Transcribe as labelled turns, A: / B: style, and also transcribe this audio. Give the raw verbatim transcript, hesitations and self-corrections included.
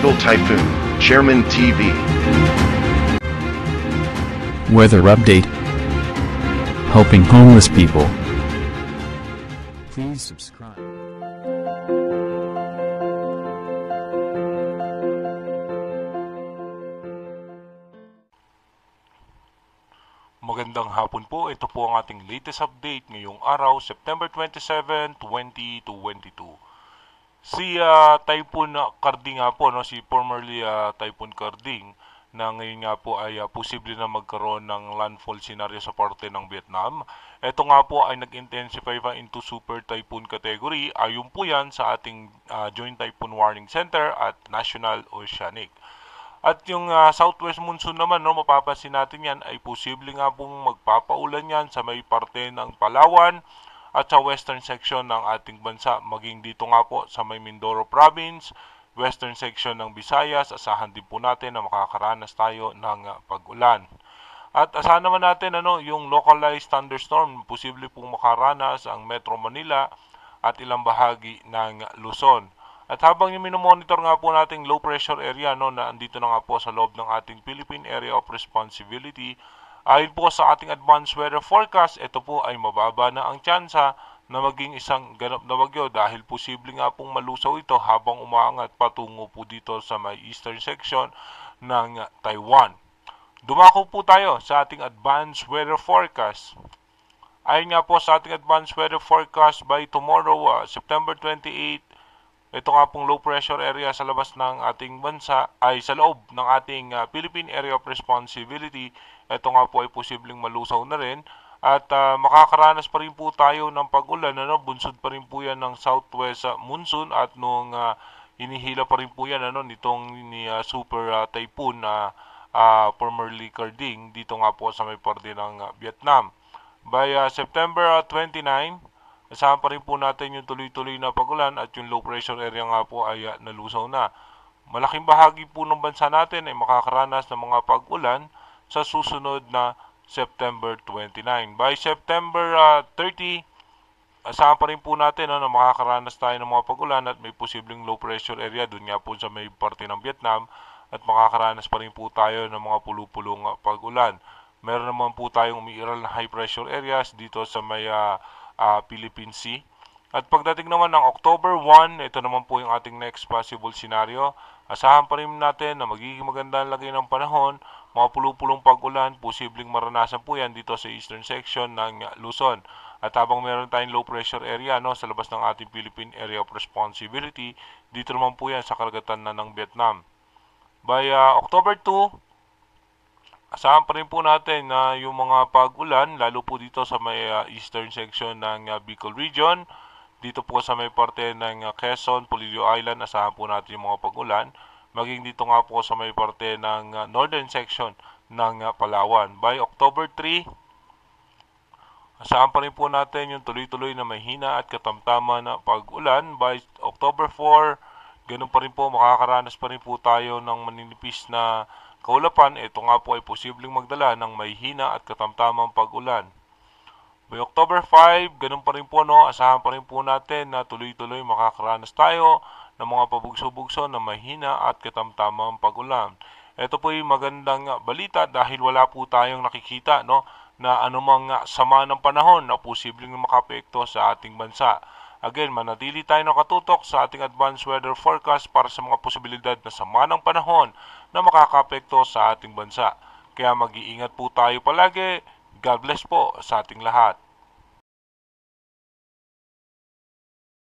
A: Tropical Typhoon, Chairman T V.
B: Weather update. Helping homeless people. Please subscribe.
C: Magandang hapon po. Ito po ang ating latest update ngayong araw, September twenty-seven, twenty twenty-two. Si uh, Typhoon Karding nga po, no, si formerly uh, Typhoon Karding, na ngayon nga po ay uh, posible na magkaroon ng landfall scenario sa parte ng Vietnam. Ito nga po ay nag-intensify pa into super typhoon category. Ayon po yan sa ating uh, Joint Typhoon Warning Center at National Oceanic. At yung uh, Southwest Monsoon naman, no, mapapansin natin yan, ay posible nga pong magpapaulan yan sa may parte ng Palawan at sa western section ng ating bansa. Maging dito nga po sa may Mindoro Province, western section ng Visayas, asahan din po natin na makakaranas tayo ng uh, pag-ulan. At asahan naman natin ano, yung localized thunderstorm, posible pong makaranas ang Metro Manila at ilang bahagi ng Luzon. At habang yung minomonitor nga po nating low pressure area, no, na andito na nga po sa loob ng ating Philippine Area of Responsibility, ayon po sa ating advanced weather forecast, ito po ay mababa na ang tsansa na maging isang ganap na bagyo dahil posible nga pong malusaw ito habang umaangat patungo po dito sa may eastern section ng Taiwan. Dumako po tayo sa ating advanced weather forecast. Ayon nga po sa ating advanced weather forecast, by tomorrow, uh, September twenty-eighth, ito nga pong low pressure area sa labas ng ating bansa ay sa loob ng ating uh, Philippine Area of Responsibility. Ito nga po ay posibleng malusaw na rin at uh, makakaranas pa rin po tayo ng pag-ulan. Ano? Bunsod pa rin po yan ng Southwest uh, Monsoon at nung uh, hinihila pa rin po yan ano, nitong ni, uh, super uh, typhoon na uh, uh, formerly Karding dito nga po sa may parte ng uh, Vietnam. By uh, September uh, twenty-ninth, asahan pa rin po natin yung tuloy-tuloy na pag-ulan at yung low pressure area nga po ay uh, nalusaw na. Malaking bahagi po ng bansa natin ay makakaranas ng mga pag-ulan sa susunod na September twenty-ninth. By September uh, thirtieth, asahan pa rin po natin no, na makakaranas tayo ng mga pag-ulan at may posibleng low pressure area dun nga po sa may parte ng Vietnam at makakaranas pa rin po tayo ng mga pulu-pulong uh, pag-ulan. Meron naman po tayong umiiral na high pressure areas dito sa may uh, Uh, Philippine Sea. At pagdating naman ng October first, ito naman po yung ating next possible scenario. Asahan pa rin natin na magiging maganda ang lagay ng panahon, mga pulupulong pag-ulan, posibleng maranasan po yan dito sa eastern section ng Luzon. At habang meron tayong low pressure area no, sa labas ng ating Philippine Area of Responsibility, dito naman po yan sa karagatan na ng Vietnam. By uh, October second, asahan pa rin po natin na uh, yung mga pag-ulan, lalo po dito sa may uh, eastern section ng uh, Bicol region, dito po sa may parte ng uh, Quezon, Polillo Island, asahan po natin yung mga pag-ulan, maging dito nga po sa may parte ng uh, northern section ng uh, Palawan. By October third, asahan pa rin po natin yung tuloy-tuloy na mahina at katamtama na pag-ulan. By October fourth, ganun pa rin po, makakaranas pa rin po tayo ng maninipis na kaulapan. Ito nga po ay posibleng magdala ng may hina at katamtamang pag-ulan. By October fifth, ganun pa rin po, no, asahan pa rin po natin na tuloy-tuloy makakaranas tayo ng mga pabugso-bugso na may hina at katamtamang pag-ulan. Ito po ay magandang balita dahil wala po tayong nakikita no, na anumang sama ng panahon na posibleng makapekto sa ating bansa. Again, manatili tayo nakatutok sa ating advanced weather forecast para sa mga posibilidad na sama ng panahon na makakapekto sa ating bansa. Kaya mag-iingat po tayo palagi. God bless po sa ating lahat.